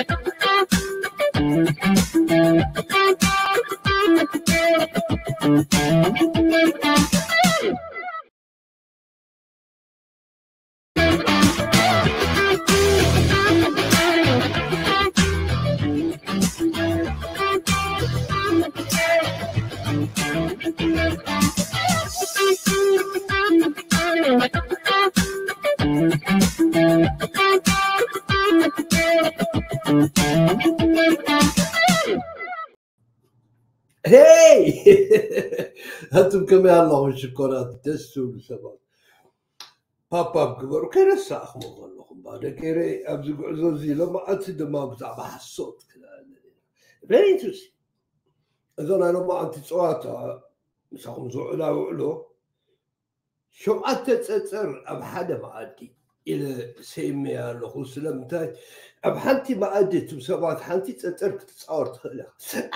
هاي هاتم كما الله الشكرات تسول سبب بابا بكبر كان الساخ مغلقهم بعد كيري ابزق عزوزي لما اتد ما بزعب حصوت كذا very interesting اذا انا لما انت صواتها مساخم زعلا وعلو شو اتتصر اب حدا ما ادي الى سيميا له سلمتاي اب حنتي ما اديت بسبات حنتي تصرك تصور تخلق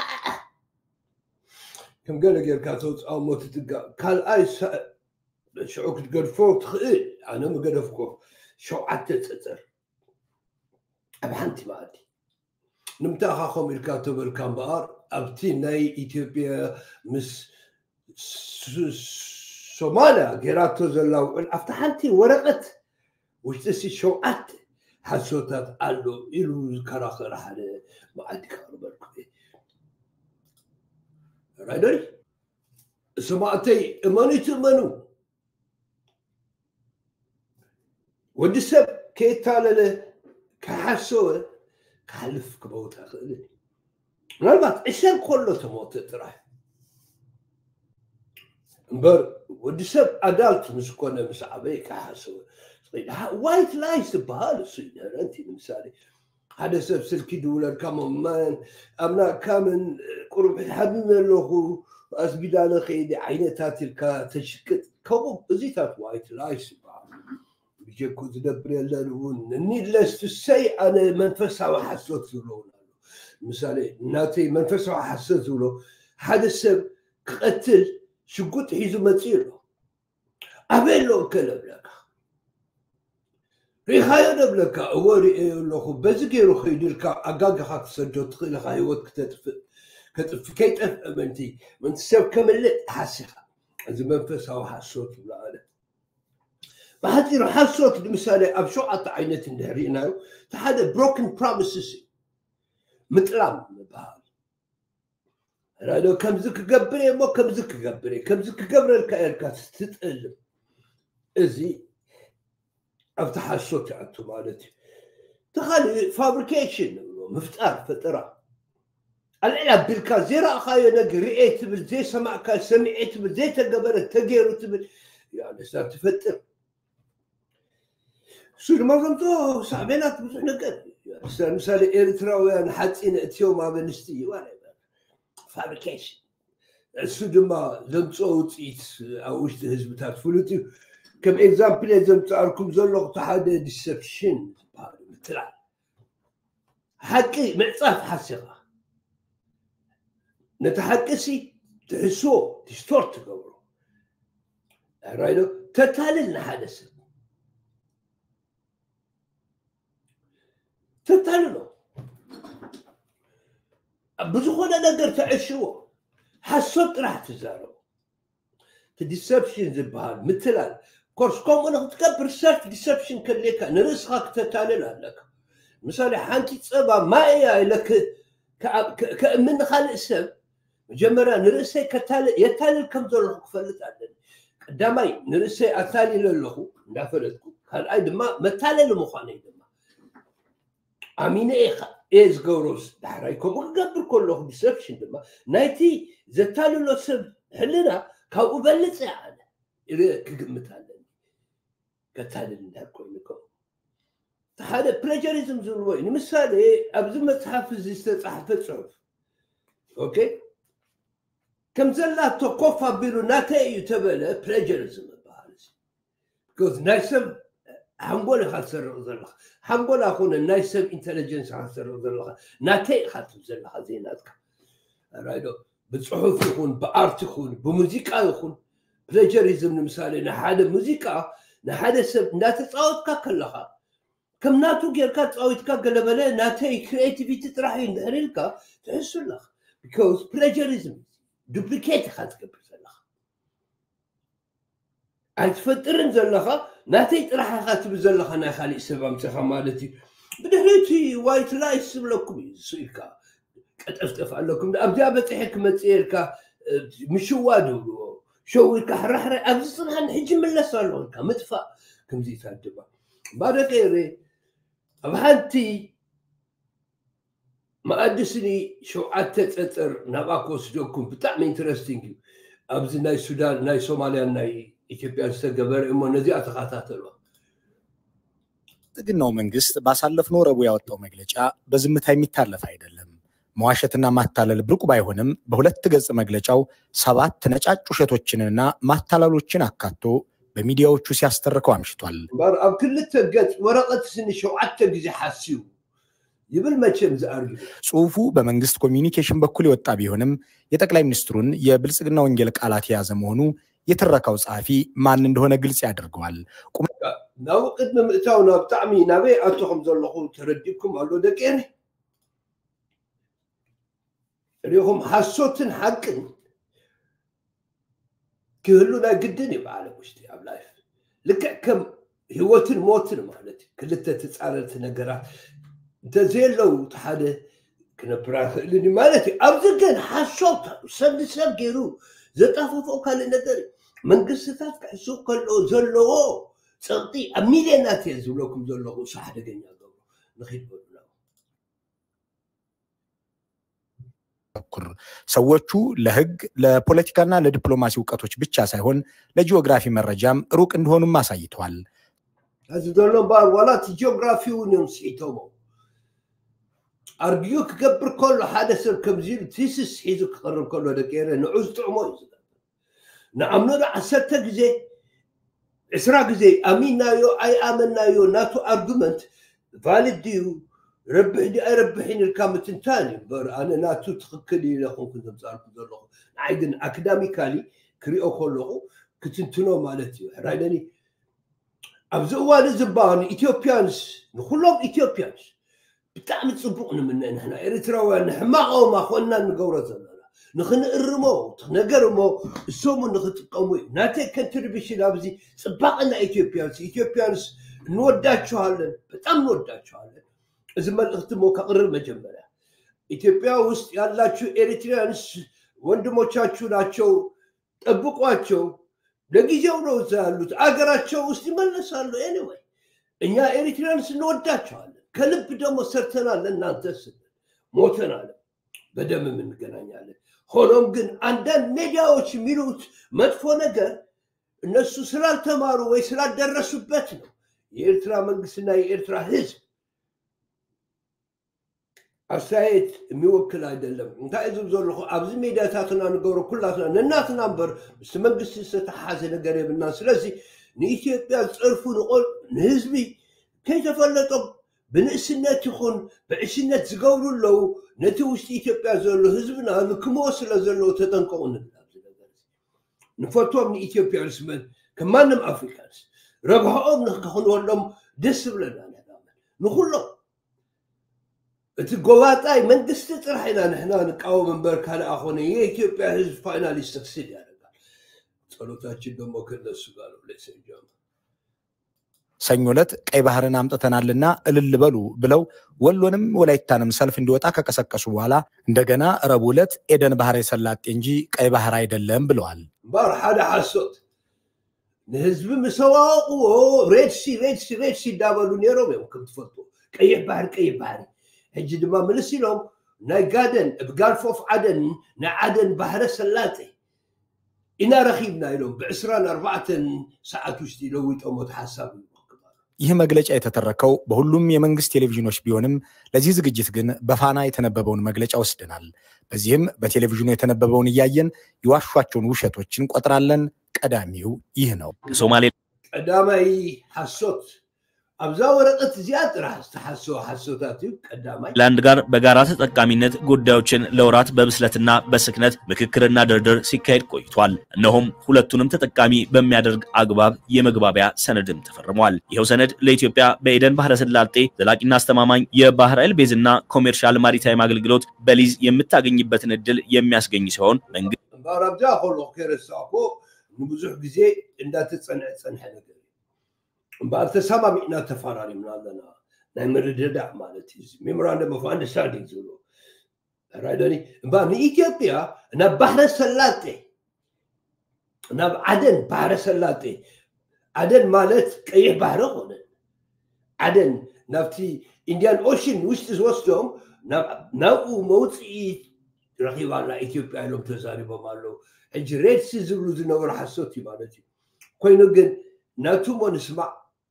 كم قال لك كاتوت او موت تلقى كان ايس شعوك تقرفوك تخيل انا ما قرفكو شو عدت تتر ابحنتي ما ادري نمتاخا خوم الكاتب الكامبار ابتي ناي اثيوبيا مس صوماليا قراتو زلاو افتحنتي ورقه وش تسي شو عدت حسوتات قالوا إلو كراخر حدا ما عاد كاربركو رايدري سمعتي اماني تمنو ودي السب كي تالله كحسوه كحلف كبوتها خلي مالبات السب كله تموت تراح مبر ودي السب ادالت مسكونه مسعبي كحسوه وايت لايس بهال سيدنا انت مثالي هذا سب سلكي دولار كمان امنا كامن قرب حبيب له اسبيدال خيدي عينتات الكا تشكت كوب زيتات وايت لايس بيجيكو تدبر يلون اني لست السي انا منفسها وحسوت زلون مثالي ناتي منفسها وحسوت زلون هذا سب قتل شقوت حيزو متصير ابيلو كلام لك ريخايا نبلك أوري لو بزقي روح يديرك أجاج خاك سجود خيل خايوت كتف كيت أمنتي من تسوي كمل حاسخة إذا ما نفسها وحاسوت ولا أنا ما حد يروح حاسوت مثال أبشو عط عينة النهرينا تحدى broken promises متلام بهال هذا كم زك قبري ما كم زك قبري كم زك قبري الكائنات تتألم إزي افتح الصوت عندو مالتي تخلي فابريكيشن مفتاح فتره العلب بالكازيرا خايا نقريت بالزي سمع كان سمعت بالزي تقبل تغيروا تبل يعني صار تفتر سوري ما فهمتوا صعبينات بزح نقد يعني صار مثال اريتراويان حاطين اتيو ما بنستي ولا فابريكيشن السود ما زمصوت او وش هزبتات فلوتي كم اكزامبل لازم تعرفكم زلق تحدى ديسبشن مثل حكي معصاف حسقه نتحكسي تحسوه تشتورت تقبروا رايدو تتاللنا حدث تتاللنا بزخونا نقدر تعيشوه حسوت راح تزاروا تديسبشن زبهال مثل كورس كوم انا تكبر سيرت ديسبشن كليك نرسخك تتالل لك مثلا حانتي تصبا ما هي لك من خالق السب مجمرا نرسي كتال يتالل كم زول فلت عندنا قدامي نرسي اتالي لله نافلتكم كان ايد ما متالل مخاني دما امين ايز غوروس دحرايكم قبر كله ديسبشن دما نايتي زتالل سب حلنا كاو بلص يعني إذا كقمت على قتال اللي كوينكم هذا بلاجاريزم زلوين مثال أبزم متحفز يستحفظ صحف أوكي كم زلات توقفها بيرو ناتي يتبع بلاجاريزم بهالس because نايسم حنقول خسر زلخ حنقول أخونا نايسم إنتليجنس خسر زلخ ناتي خسر زلخ زيناتك رايدو بصحف يكون بارت يكون بموسيقى يكون بلاجاريزم مثلا نحاد موسيقى نحاد سب ناتتصاوت كلها كم ناتو جيركا تصاويتكا قلبلا ناتي كرياتيفيتي تراحين دهريلكا تحسوا لك because plagiarism duplicate خاتك بسلخ أتفترن زلخا ناتي تراح خاتب زلخا أنا خالي سبام تخمالتي بدهريتي وايت لايس لكم يصيركا أتفتف لكم أبدأ بتحكمة سيركا مشو وادو شويكا حرحرة أبصرها نحجي من اللي صار مدفع كم زي تادبا بعد كيري أبهانتي ما أدسني شو عتتر نباكوس دوكم بتاع انترستينج أبز ناي السودان ناي صوماليا ناي إثيوبيا استقبل إما نزي أتخاطات له تقنوا منجست ባሳለፍነው ረቡዕ ያወጣው መግለጫ በዝምታ የሚታለፍ አይደለም መዋሸትና ማታለል ብርቁ ባይሆንም በሁለት ገጽ መግለጫው 7 ነጫጭ ውሸቶችንና ማታለሎችን አካቶ በሚዲያዎቹ ሲያስተርከው አምሽቷል ኣብ ክልተ ገጽ ወረቀት ስኒ 7 ጊዜ ሐሲው ይብል መቼም ዘአርግ ጽሁፉ በመንግስት ኮሚኒኬሽን በኩል የወጣ ቢሆንም የጠቅላይ ሚኒስትሩን የብልጽግና ወንጌል ቃላት የያዘ መሆኑ የተረካው ጻፊ ማን እንደሆነ ግልጽ ያደርገዋል ናው ቅድም ምእታውና ብጣዕሚ ናበይ ኣትኹም ዘለኹም ተረዲብኩም ኣሎ ደቀሪ ريهم حسوتن حقن كهلونا قدن يبقى وشتي اب لايف لك كم هوتن موتن مالتي كلتا تتصارت نغرات انت زي لو تحاده كنبراخ لني مالتي ابزقن حسوت سب غيرو زطافو كان نغر منغستات كحسو كلو زلو صنطي اميلينات يزلوكم زلو صح دغنيا نخيد ሰዎቹ ለህግ ለፖለቲካና ለዲፕሎማሲ ዕውቀቶች ብቻ ሳይሆን ለጂኦግራፊ መረጃም ሩቅ እንደሆኑም አሳይተዋል አዝዶሎ ባርዋላት ጂኦግራፊውን ይምሲተው አርጊዩ ከገብር ኮሎ حدث ከብዚል ቲሲስ ሒዙ ከቀርብ ኮሎ ደቀረ ንዑዝ ጥዕሞ ይዝጋል ንአምኖ 10 ጊዜ 10 ጊዜ አሚናዮ አይ አመናዮ ናቱ አርጉመንት ቫሊድ ዲዩ ربحني أربحين الكامتين تاني بر أنا ناتو تخكلي لكم كنتم تعرفون ذلك عيدن أكاديميكالي كريو كله كنتنو مالتي رايدني أبزوال الزبان إثيوبيانس نخلهم إثيوبيانس بتعمل صبوقنا من هنا إريتراويان حماقو ما خلنا نقورة زلنا نخن الرمو نقرمو السومو نختقومي ناتي كنتربيشي لابزي صباقنا إثيوبيانس نوداتشو هالن بتعمل نوداتشو هالن إذا ما اختموا كقرر مجمرة إثيوبيا وست يالله إريتريانس وندمو تشاتشو ناتشو تبقواتشو لقي جاولو زالوت أقراتشو وست يملسالو anyway إنيا إريتريانس نوداتشو كلب دمو سرتنا لنا نتسد موتنا بدم من قنانيا هونم قن عندن ميدياوش ميلوت مدفو نقر النسو سلال تمارو ويسلال درسو باتنو يإرترا منقسنا يإرترا حزب أستعيد ميوكل هيدلم انت إذا بزولخو أبزي ميدياتاتنا نقورو كلاتنا نناتنا نبر بس منقسي ستحازي قريب الناس لازي نيثيوبيا تعرفوا نقول نهزبي كي تفلتوا بنقسنات يخون بعشنات زقولوا له نتوش إثيوبيا زولو هزبنا نكموس لزولو تتنقون نفوتوا من إثيوبيا رسمان كمان نم أفريكانس ربحوا نخون ولهم دسب لنا نقول له الجواتاي من دستت رحنا نحنا نقاوم من برك هلا اخوني اثيوبيا حزب فايناليست تكسيد يعني ጸሎታችን ደሞ ከነሱ ጋር ነው ለሰንጃም ሰኞለት ቀይ ባህርን አምጥተናልና እልል በሉ ብለው ወሎንም ወላይታንም ሰልፍ እንዲወጣ ከቀሰቀሱ በኋላ እንደገና ረቡለት ኤደን ባህር የሰላጤ እንጂ ቀይ ባህር አይደለም ብለዋል ባር ሓደ ሐሶት ለህዝብ መስዋዕቁ ሬድሲ ዳበሉ ነሮም የምከም ተፈቶ ቀይ ባህር هجي دما ملسيلهم نايقادن بقالفوف عدن نعدن بحر سلاتي إنا رخيبنا يلوم بعسران 4 ساعات وشتي لويت أموت حساب ይህ መግለጫ የተተረከው በሁሉም የመንግስት ቴሌቪዥኖች ቢሆንም ለዚህ ዝግጅት ግን በፋና የተነበበውን መግለጫ ወስደናል በዚህም በቴሌቪዥኑ የተነበበውን ያያየን ይዋሿቸውን ውሸቶችን ቆጥራለን ቀዳሚው ይህ ነው ሶማሌ ቀዳማይ ሐሶት أبزا ورقة زيادة راح تحسوا حسوتاتي قدامي ላንድ ጋር በጋራ ተጠቃሚነት ጉዳዮችን ለወራት በብስለትና በስክነት ምክክርና ድርድር ሲካሄድ ቆይቷል። እነሆም ሁለቱንም ተጠቃሚ በሚያደርግ አግባብ የመግባቢያ ሰነድም ተፈርሟል። ይሄው ሰነድ ለኢትዮጵያ በኤደን ባህረ ሰላጤ ዘላቂና አስተማማኝ የባህር ኃይል ቤዝና ኮሜርሻል ማሪታይም አገልግሎት በሊዝ የምታገኝበትን እድል የሚያስገኝ ሲሆን መንግስት ባራብጃ ሆሎ ከረሳኮ ንብዙሕ ጊዜ እንዳትጸንዕ ነገር بعد تسامع مئنا تفاراري من عندنا نعمل رداء مالتي ميموراندم اوف اندرستاندينغ زولو رايدني بان ايثيوبيا انا بحر سلاطي انا عدن بحر سلاطي عدن مالت قيح بحر هونه عدن نفتي انديان اوشن وستوم ناو موصي رقيب على ايثيوبيا لهم تزاريبو مالو اجريت سيزبلو زنور حسوتي مالتي كوينو جن ناتو منسمع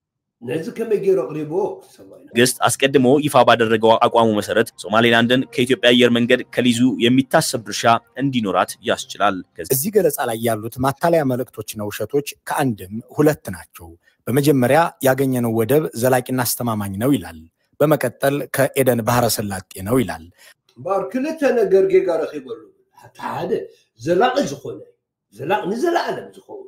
ግስት አስቀድሞ ይፋ ባደረገው አቋሙ መሰረት ሶማሌላንድን ከኢትዮጵያ አየር መንገድ ከሊዙ የሚታሰብ ድርሻ እንዲኖራት ያስችላል። እዚህ ገለጻ ላይ ያሉት ማታለያ መልእክቶችና ውሸቶች ከአንድም ሁለት ናቸው። በመጀመሪያ ያገኘነው ወደብ ዘላቂና አስተማማኝ ነው ይላል። በመቀጠል ከኤደን ባህረ ሰላጤ ነው ይላል። ባርክለተ ነገር ጋር ኸይበሉ ታደ ዘላቂ ዝኾነ ንዘላለም ዝኾነ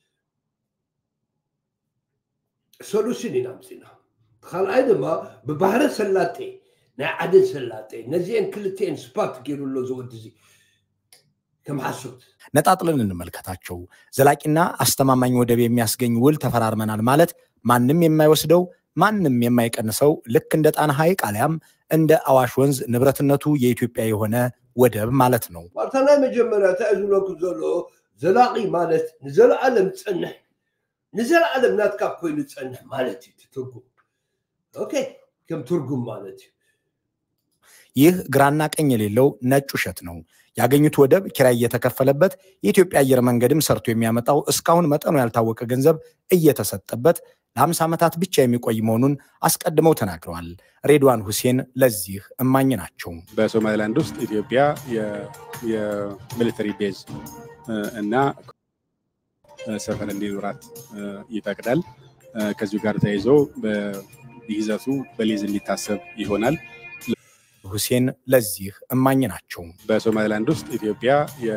سولوشن ينامسينا خال أيضا ببحر سلاتي نا عدد سلاتي نزين كلتين سبات كيرو له زود زي كم حسوت ነጣጥለን እንመልከታቸው። ዘላቂና አስተማማኝ ወደብ የሚያስገኝ ውል ተፈራርመናል ማለት ማንንም የማይወስደው ማንንም የማይቀንሰው ልክ እንደ ጣና ሐይቅ አልያም እንደ አዋሽ ወንዝ ንብረትነቱ የኢትዮጵያ የሆነ ወደብ ማለት ነው። ማርታና መጀመሪያ ታይዙሎኩ ዘሎ ዘላቂ ማለት ንዘላለም ጽንህ نزل على بنات كابوين تصنع مالتي تترجم اوكي كم ترجم مالتي ይህ ግራና ቀኝ የሌለው ነጭ ውሸት ነው። ያገኙት ወደብ ኪራይ እየተከፈለበት የኢትዮጵያ አየር መንገድም ሰርቶ የሚያመጣው እስካሁን መጠኑ ያልታወቀ ገንዘብ እየተሰጠበት ለ50 ዓመታት ብቻ የሚቆይ መሆኑን አስቀድመው ተናግረዋል። ሬድዋን ሁሴን ለዚህ እማኝ ናቸው። በሶማሊላንድ ውስጥ ኢትዮጵያ የሚሊተሪ ቤዝ እና ሰፈር እንዲኖራት ይፈቅዳል። ከዚሁ ጋር ተያይዞ በይዘቱ በሊዝ እንዲታሰብ ይሆናል። ሁሴን ለዚህ እማኝ ናቸው። በሶማሊላንድ ውስጥ ኢትዮጵያ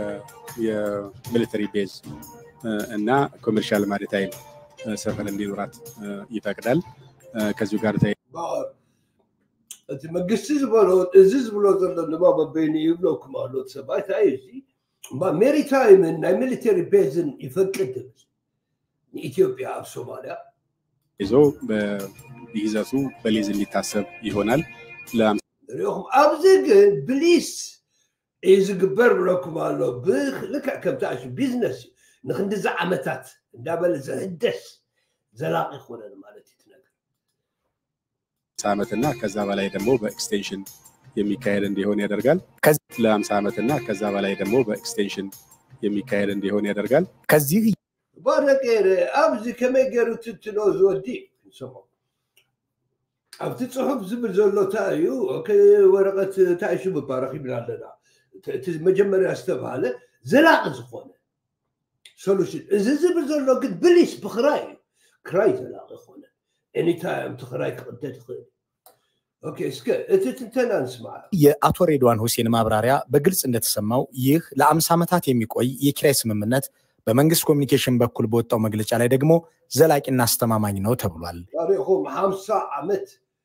የሚሊተሪ ቤዝ እና ኮሜርሻል ማሪታይም ሰፈር እንዲኖራት ይፈቅዳል። ከዚሁ ጋር ተያይዞ እቲ መንግስት ዝብሎ ዘሎ ንባብ በይኒ ይብሎኩም አሉት ሰባይ ታይዚ ማሪታይም እና ሚሊተሪ ቤዝን ይፈቅድ ኢትዮጵያ አብ ሶማሊያ ይዞ በይዘቱ በሊዝ እንዲታሰብ ይሆናል። ريهم أبزق بليس يزقبر لكم الله بخلك كم تعيش بيزنس نخند زعمتات دابل زهدس زلاقي خونا مالتي تنقل سامتنا كذا بلاي دمو باكستنشن የሚካሄድ እንዲሆን ያደርጋል። ለ50 ዓመትና ከዛ በላይ ደግሞ በኤክስቴንሽን የሚካሄድ እንዲሆን ያደርጋል። ከዚህ ባረቀረ አብዚ ከመገሩ ትትኖ ዘወዲ ሰሞ أبتي صحف زبل زلوتايو كورقة تعيشوا ببارخي من عندنا مجمّر يستفعله زلاق زخونه سولوشن إذا زبل زلو قد بليس بخراي كراي زلاق زخونه اني تايم تخراي قد تدخل اوكي اسكا انت نسمع يا አቶ ሬድዋን ሁሴን ማብራሪያ በግልጽ እንደተሰማው ይህ ለ50 ዓመታት የሚቆይ የኪራይ ስምምነት በመንግስት ኮሙኒኬሽን በኩል በወጣው መግለጫ ላይ ደግሞ ዘላቂና አስተማማኝ ነው ተብሏል። ታሪኩም 50 ዓመት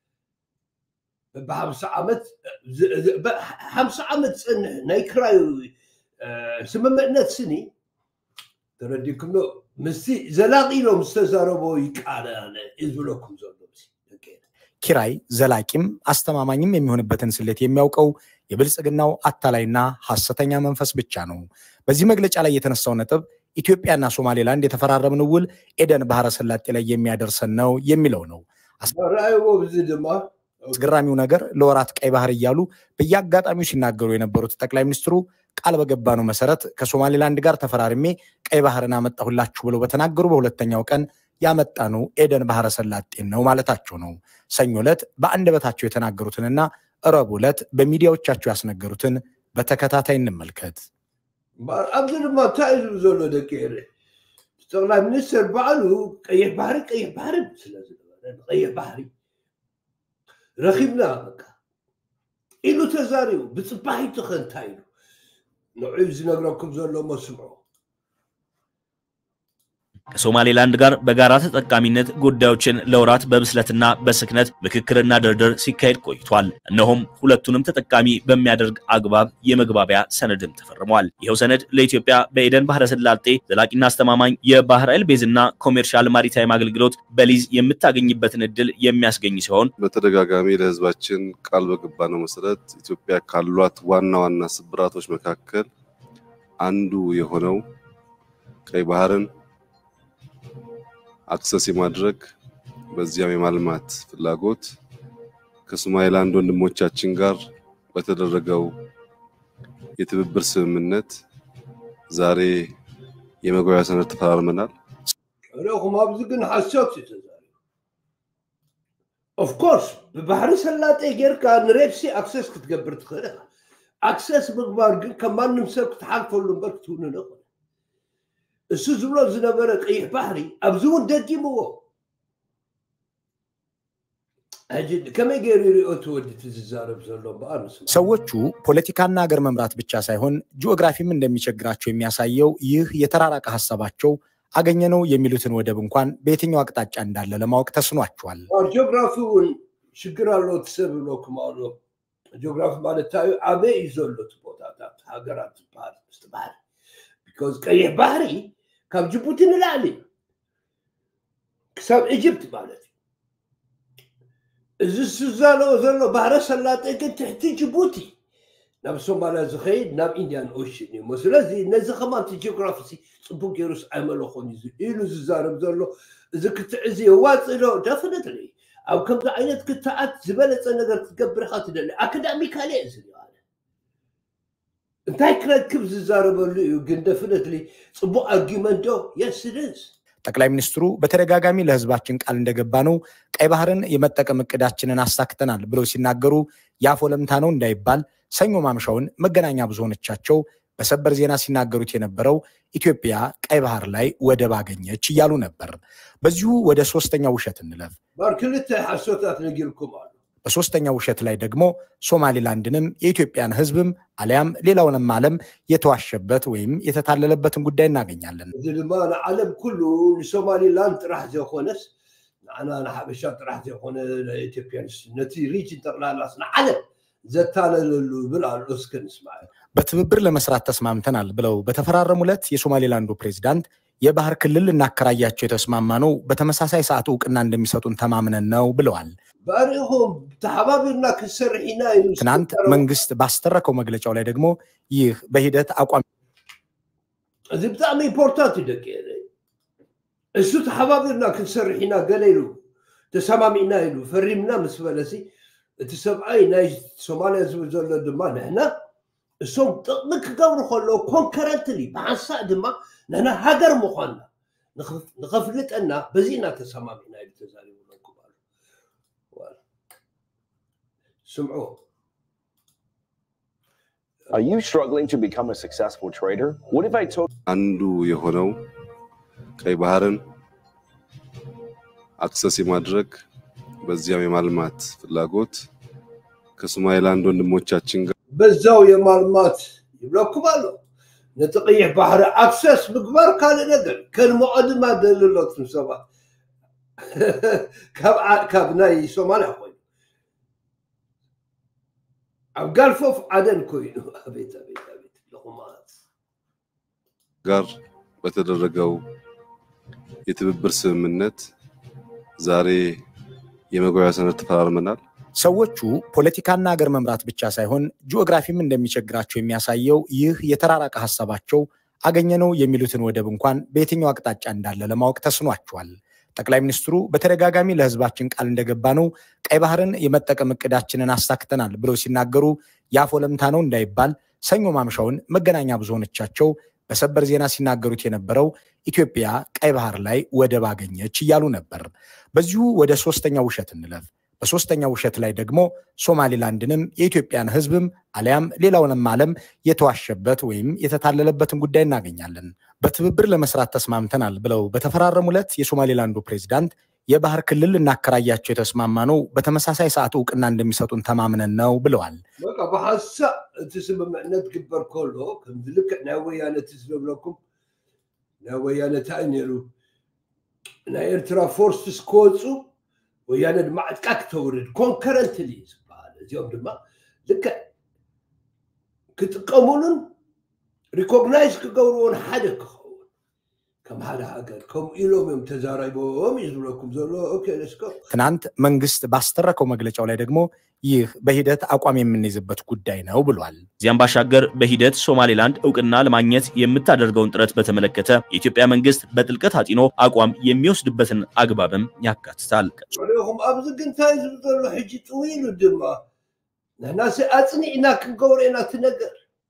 ب50 ዓመት 50 ዓመት ናይ ክራይ ስምምነት ስኒ ተረዲኩም ነው ምስቲ ዘላቂ ነው ምስተዛረቦ ይቃራነ ይዝብለኩም ዘሎ ኪራይ ዘላቂም አስተማማኝም የሚሆንበትን ስሌት የሚያውቀው የብልጽግናው አታላይና ሐሰተኛ መንፈስ ብቻ ነው። በዚህ መግለጫ ላይ የተነሳው ነጥብ ኢትዮጵያና ሶማሌላንድ የተፈራረመው ውል ኤደን ባህረ ሰላጤ ላይ የሚያደርሰን ነው የሚለው ነው። አስገራሚው ነገር ለወራት ቀይ ባህር እያሉ በያጋጣሚው ሲናገሩ የነበሩት ጠቅላይ ሚኒስትሩ ቃል በገባነው መሰረት ከሶማሌላንድ ጋር ተፈራርሜ ቀይ ባህርን አመጣሁላችሁ ብለው በተናገሩ በሁለተኛው ቀን ያመጣነው ኤደን ባህረ ሰላጤ ነው ማለታቸው ነው። ሰኞ ዕለት በአንደበታቸው የተናገሩትንና ረቡዕ ዕለት በሚዲያዎቻቸው ያስነገሩትን በተከታታይ እንመልከት። አብዱልማ ታይዙ ዘሎ ደቂረ ጠቅላይ ሚኒስትር ባሉ ቀይ ባህር ስለዚህ قيح بحري رخيبنا بكا إلو تزاريو بتصبحي تخنتايلو نوعي زنقراكم زلو ما سمعوا ከሶማሌላንድ ጋር በጋራ ተጠቃሚነት ጉዳዮችን ለወራት በብስለትና በስክነት ምክክርና ድርድር ሲካሄድ ቆይቷል። እነሆም ሁለቱንም ተጠቃሚ በሚያደርግ አግባብ የመግባቢያ ሰነድም ተፈርሟል። ይሄው ሰነድ ለኢትዮጵያ በኤደን ባህረ ሰላጤ ዘላቂና አስተማማኝ የባህር ኃይል ቤዝና ኮሜርሻል ማሪታይም አገልግሎት በሊዝ የምታገኝበትን እድል የሚያስገኝ ሲሆን በተደጋጋሚ ለህዝባችን ቃል በገባነው መሰረት ኢትዮጵያ ካሏት ዋና ዋና ስብራቶች መካከል አንዱ የሆነው ቀይ ባህርን አክሰስ የማድረግ በዚያም የማልማት ፍላጎት ከሶማሌላንድ ወንድሞቻችን ጋር በተደረገው የትብብር ስምምነት ዛሬ የመግባቢያ ሰነድ ተፈራርመናል። ረኹም ኣብዚ ግን ሓሶት ተዛሪ ኦፍ ኮርስ በባህር ሰላጤ ጌርካ ንሬፕሲ አክሰስ ክትገብር ትኽእል አክሰስ ምግባር ግን ከማንም ሰብ ክትሓልፈሉ እምበር ክትውኑ ነው እሱ ዝብሎ ዝነበረ ቀይሕ ባህሪ ኣብዚውን ደጊምዎ أجد كما يقولوا أتودي تزارب زلوا بأرنس. سوتشو ፖለቲካና ሀገር መምራት ብቻ ሳይሆን ጂኦግራፊም እንደሚቸግራቸው የሚያሳየው ይህ የተራራቀ ሐሳባቸው አገኘነው የሚሉትን ወደብ እንኳን በየትኛው አቅጣጫ እንዳለ ለማወቅ ተስኗቸዋል። ጂኦግራፊውን ችግር አለው ተሰብሎኩም አሉ ጂኦግራፊ ማለት ታዩ አበ ይዘሉት ቦታታት ሀገራት ባህር ምስተባር because ቀይሕ ባህሪ ካብ ጅቡቲ ንላዕሊ ክሳብ ኢጅፕት ማለት الزلزال زلوا بحر سلاطة كنت تحتي جيبوتي ناب الصومال زخيد ناب إنديان أوشني مثلا زي نزخ ما تجيوغرافي صبوك يروس عملوا خوني إلو زلزال زلوا إذا كنت عزي واصلوا definitely أو كم عينت كنت عاد زبالة أنا قلت تكبر خاطر أكاديميكالي زي هذا أنت هيك كيف زلزال بقول يمكن definitely صبوا argumento yes it is. ጠቅላይ ሚኒስትሩ በተደጋጋሚ ለህዝባችን ቃል እንደገባነው ቀይ ባህርን የመጠቀም እቅዳችንን አሳክተናል ብለው ሲናገሩ ያፎለምታ ነው እንዳይባል ሰኞ ማምሻውን መገናኛ ብዙዎቻቸው በሰበር ዜና ሲናገሩት የነበረው ኢትዮጵያ ቀይ ባህር ላይ ወደብ አገኘች ይያሉ ነበር። በዚሁ ወደ ሶስተኛው ውሸት እንለፍ። ባርክልት ሐሰታት ነግልኩም አሉ። በሶስተኛው ውሸት ላይ ደግሞ ሶማሊላንድንም የኢትዮጵያን ህዝብም አሊያም ሌላውንም ዓለም የተዋሸበት ወይም የተታለለበትን ጉዳይ እናገኛለን። ዝልማና ዓለም ሁሉ ለሶማሊላንድ ጥራህ ዘኾነስ አና ለሐበሻ ጥራህ ዘኾነ ለኢትዮጵያንስ ነቲ ሪጅን ጠቅላላስና ዓለም ዘታለለሉ ብላሉ እስከንስማዕ በትብብር ለመስራት ተስማምተናል ብለው በተፈራረሙለት የሶማሊላንዱ ፕሬዝዳንት የባህር ክልል እናከራያቸው የተስማማነው በተመሳሳይ ሰዓት ዕውቅና እንደሚሰጡን ተማምነን ነው ብለዋል። ባሪሁም ተሐባብና ከሰርሒና ትናንት መንግስት ባስተረከው መግለጫው ላይ ደግሞ ይህ በሂደት አቋም እዚ በጣም ኢምፖርታንት ይደቀለ እሱ ተሐባብና ከሰርሒና ገለይሉ ተሰማሚና ይሉ ፈሪምና መስበለሲ ተሰብአይ ናይ ሶማሊያ ዝብዘለ ድማ ነህና እሶም ጥቅምክ ገብሩ ከሎ ኮንከረንትሊ በሐሳብ ድማ ነና ሀገር መኾንና ንኸፍልጠና በዚህና ተሰማሚና ይሉ ተዛሪቡ Are you struggling to become a successful trader? What if I told አንዱ የሆነው ቀይ ባህርን አክሰስ የማድረግ በዚያም የማልማት ፍላጎት ከሶማሌላንድ ወንድሞቻችን ጋር በዛው የማልማት ይብለኩባሉ ነጥቅይሕ ባህር አክሰስ ምግባር ካለ ነገር ከንመቀድማ ደልሎት ሰባት ካብ ናይ ሶማሊያ ኮይኑ አብጋልፎፍ አደን ኮይኑ አቤት አቤት አቤት ለሁማት ጋር በተደረገው የትብብር ስምምነት ዛሬ የመግባቢያ ሰነድ ተፈራርመናል። ሰዎቹ ፖለቲካና ሀገር መምራት ብቻ ሳይሆን ጂኦግራፊም እንደሚቸግራቸው የሚያሳየው ይህ የተራራቀ ሐሳባቸው አገኘነው የሚሉትን ወደብ እንኳን በየትኛው አቅጣጫ እንዳለ ለማወቅ ተስኗቸዋል። ጠቅላይ ሚኒስትሩ በተደጋጋሚ ለህዝባችን ቃል እንደገባነው ቀይ ባህርን የመጠቀም እቅዳችንን አሳክተናል ብለው ሲናገሩ ያፎለምታ ነው እንዳይባል ሰኞ ማምሻውን መገናኛ ብዙዎቻቸው በሰበር ዜና ሲናገሩት የነበረው ኢትዮጵያ ቀይ ባህር ላይ ወደብ አገኘች ይያሉ ነበር። በዚሁ ወደ ሶስተኛው ውሸት እንለፍ። በሶስተኛው ውሸት ላይ ደግሞ ሶማሊላንድንም የኢትዮጵያን ህዝብም አሊያም ሌላውንም ዓለም የተዋሸበት ወይም የተታለለበትን ጉዳይ እናገኛለን። በትብብር ለመስራት ተስማምተናል ብለው በተፈራረሙለት የሶማሊላንዱ ፕሬዝዳንት የባህር ክልል እናከራያቸው የተስማማነው በተመሳሳይ ሰዓት እውቅና እንደሚሰጡን ተማምነን ነው ብለዋል። በቃ በሐሳብ ተስምምነት ግበር ኮሎ ከምዝልክ ናይ ወያነ ትዝብለኩም ናይ ወያነ ታይነሩ ናይ ኤርትራ ፎርስስ ኮጹ ወያነ ድማ አጥቃክ ተውርድ ኮንከረንትሊ ዝባል እዚኦም ድማ ልክ ክትቀሙሉን ሪኮግናይዝ ክገብሩን ሓደ ክኸውን ከም ሓደ ሃገር ከም ኢሎም ተዛራይቦም ይዝብለኩም ዘሎ ኦኬ ለስኮ ትናንት መንግስት ባስተረከው መግለጫው ላይ ደግሞ ይህ በሂደት አቋም የምንይዝበት ጉዳይ ነው ብሏል። ዚያም ባሻገር በሂደት ሶማሌላንድ እውቅና ለማግኘት የምታደርገውን ጥረት በተመለከተ የኢትዮጵያ መንግስት በጥልቀት አጢኖ አቋም የሚወስድበትን አግባብም ያካትታል። ወለሁም አብዝ ግንታይ ዝብዘሉ ሕጂ ጥዊሉ ድማ ናናሲ አጽኒዕና ክንገብረና ትነገር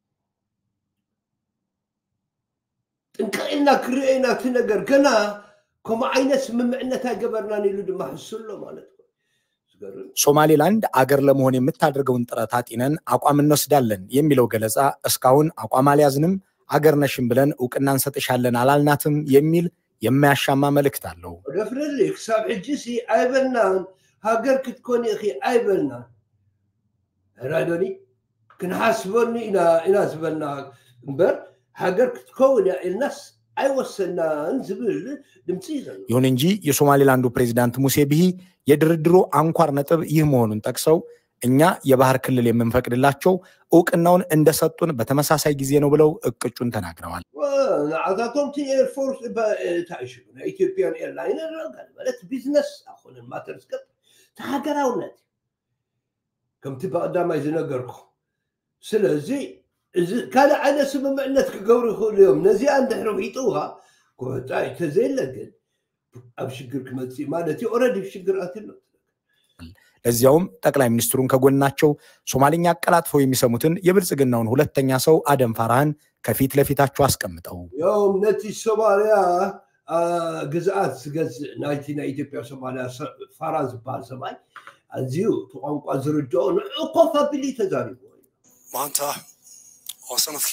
እንከኢልና ክርኤና ትነገር ገና ከም ዓይነት ስምምዕነት አይገበርና ንሉ ድማ ሕስሎ ማለት ነው። ሶማሌላንድ አገር ለመሆን የምታደርገውን ጥረት አጢነን አቋም እንወስዳለን የሚለው ገለጻ እስካሁን አቋም አልያዝንም አገር ነሽም ብለን እውቅና እንሰጥሻለን አላልናትም የሚል የማያሻማ መልእክት አለው። ደፍረል ክሳብ ሕጂሲ አይበልና ሀገር ክትኮን እኺ አይበልና ራዶኒ ክንሓስበኒ ኢና ዝበልና እምበር ሀገር ክትኮን ኢልናስ አይወሰናን ዝብል ድምጽ ይዘሉ። ይሁን እንጂ የሶማሌላንዱ ፕሬዝዳንት ሙሴ ቢሂ የድርድሩ አንኳር ነጥብ ይህ መሆኑን ጠቅሰው እኛ የባህር ክልል የምንፈቅድላቸው እውቅናውን እንደሰጡን በተመሳሳይ ጊዜ ነው ብለው እቅጩን ተናግረዋል። አዛቶም ኤር ፎርስ ታይሹ ኢትዮጵያን ኤርላይነር ማለት ቢዝነስ አሁን ማተርስከት ተሀገራውነት ከምቲ በቀዳማይ ዝነገርኩ ስለዚህ ካለ አይነ ስምምዕነት ክገብሩ ይኽእሉ እዮም ነዚኣ እንድሕሪ ሒጡዋ ኮታይ ተዘይለግን ኣብ ሽግር ክመጽእ ማለት ኦልሬዲ ሽግር አትሎ ለዚያውም ጠቅላይ ሚኒስትሩን ከጎናቸው ሶማሊኛ አቀላጥፈው የሚሰሙትን የብልጽግናውን ሁለተኛ ሰው አደም ፋራህን ከፊት ለፊታቸው አስቀምጠው ያው ነቲ ሶማሊያ ግዛት ዝገዝእ ናይቲ ናይ ኢትዮጵያ ሶማሊያ ፋራ ዝበሃል ሰማይ ኣዝዩ ተቋንቋ ዝርድኦ ንዑ ኮፋቢሊ ተዛሪቦ ማንታ ወሰነፊ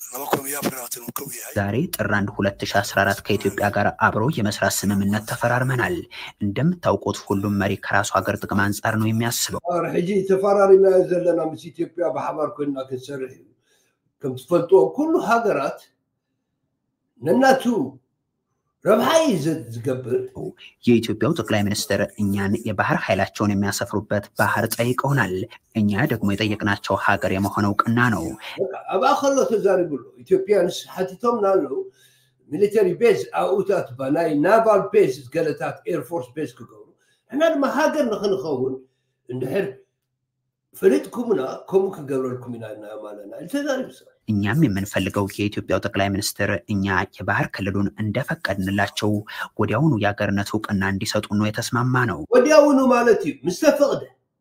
ዛሬ ጥር 1 2014 ከኢትዮጵያ ጋር አብሮ የመስራት ስምምነት ተፈራርመናል። እንደምታውቁት ሁሉም መሪ ከራሱ ሀገር ጥቅም አንፃር ነው የሚያስበው። ሕጂ ተፈራሪና ዘለና ምስ ኢትዮጵያ በሐባር ኮይና ክንሰርሕ ከም ትፈልጦ ኩሉ ሀገራት ነናቱ ረብሃይ ዝገብር የኢትዮጵያው ጠቅላይ ሚኒስትር እኛን የባህር ኃይላቸውን የሚያሰፍሩበት ባህር ጠይቀውናል። እኛ ደግሞ የጠየቅናቸው ሀገር የመሆን እውቅና ነው። አባኸሎ ተዛሪብሎ ኢትዮጵያንስ ሐቲቶም ናለው ሚሊተሪ ቤዝ አውታት ባናይ ናቫል ቤዝ ገለታት ኤርፎርስ ቤዝ ክገብሩ እና ድማ ሀገር ንኽንኸውን እንድሕር ፍልጥኩምና ከምኡ ክገብረልኩም ኢና ማለና ተዛሪብ እኛም የምንፈልገው የኢትዮጵያው ጠቅላይ ሚኒስትር እኛ የባህር ክልሉን እንደፈቀድንላቸው ወዲያውኑ የሀገርነት እውቅና እንዲሰጡ ነው የተስማማ ነው። ወዲያውኑ ማለት እዩ ምስተፈቅደ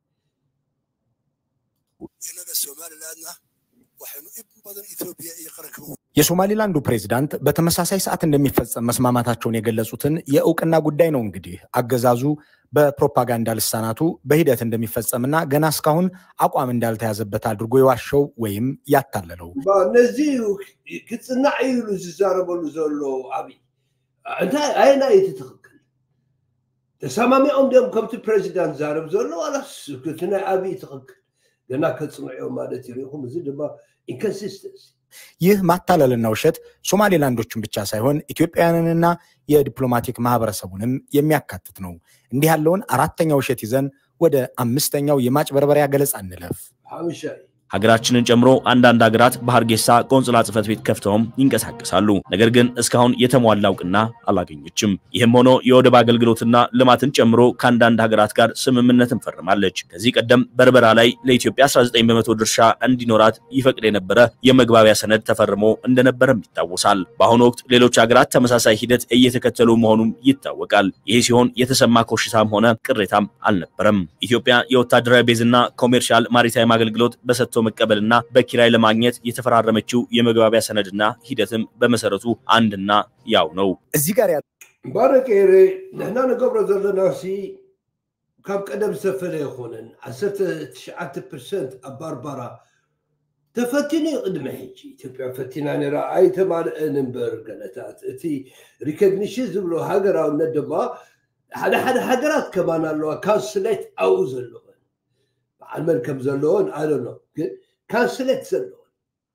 የሶማሊላንዱ ፕሬዝዳንት በተመሳሳይ ሰዓት እንደሚፈጸም መስማማታቸውን የገለጹትን የእውቅና ጉዳይ ነው እንግዲህ አገዛዙ በፕሮፓጋንዳ ልሳናቱ በሂደት እንደሚፈጸምና ገና እስካሁን አቋም እንዳልተያዘበት አድርጎ የዋሸው ወይም ያታለለው በእነዚህ ክጽናዕ ይሉ ዝዛረበሉ ዘሎ አቢ እንታይ አይና ይትትክክል ተሰማሚዖም ደም ከምቲ ፕሬዚዳንት ዛረብ ዘሎ አላስ ክትና አቢ ትክክል ገና ከጽንዑ ማለት ይሪኹም እዚ ድማ ኢንኮንሲስተንሲ ይህ ማታለልና ውሸት ሶማሌላንዶችን ብቻ ሳይሆን ኢትዮጵያውያንንና የዲፕሎማቲክ ማህበረሰቡንም የሚያካትት ነው። እንዲህ ያለውን አራተኛው ውሸት ይዘን ወደ አምስተኛው የማጭበርበሪያ ገለጻ እንለፍ። ሀገራችንን ጨምሮ አንዳንድ ሀገራት በሐርጌሳ ቆንጽላ ጽፈት ቤት ከፍተውም ይንቀሳቀሳሉ። ነገር ግን እስካሁን የተሟላ እውቅና አላገኘችም። ይህም ሆኖ የወደብ አገልግሎትና ልማትን ጨምሮ ከአንዳንድ ሀገራት ጋር ስምምነትን ፈርማለች። ከዚህ ቀደም በርበራ ላይ ለኢትዮጵያ 19% ድርሻ እንዲኖራት ይፈቅድ የነበረ የመግባቢያ ሰነድ ተፈርሞ እንደነበረም ይታወሳል። በአሁኑ ወቅት ሌሎች ሀገራት ተመሳሳይ ሂደት እየተከተሉ መሆኑም ይታወቃል። ይህ ሲሆን የተሰማ ኮሽታም ሆነ ቅሬታም አልነበረም። ኢትዮጵያ የወታደራዊ ቤዝና ኮሜርሻል ማሪታይም አገልግሎት በሰጥቶ መቀበልና በኪራይ ለማግኘት የተፈራረመችው የመግባቢያ ሰነድና ሂደትም በመሰረቱ አንድና ያው ነው። እዚህ ጋር ባረቀሬ ለና ነገብረ ዘለናሲ ካብ ቀደም ሰፈለ ይሆነን 19% አባርባራ ተፈቲኒ ቅድመ ሕጂ ኢትዮጵያ ፈቲና ነራ አይተማልአን እንበር ገለታት እቲ ሪኮግኒሽን ዝብሎ ሀገራውነት ድማ هذا حضرات كمان الله كانسلت أو زلون عمل كم زلون I don't know كانسلت زلون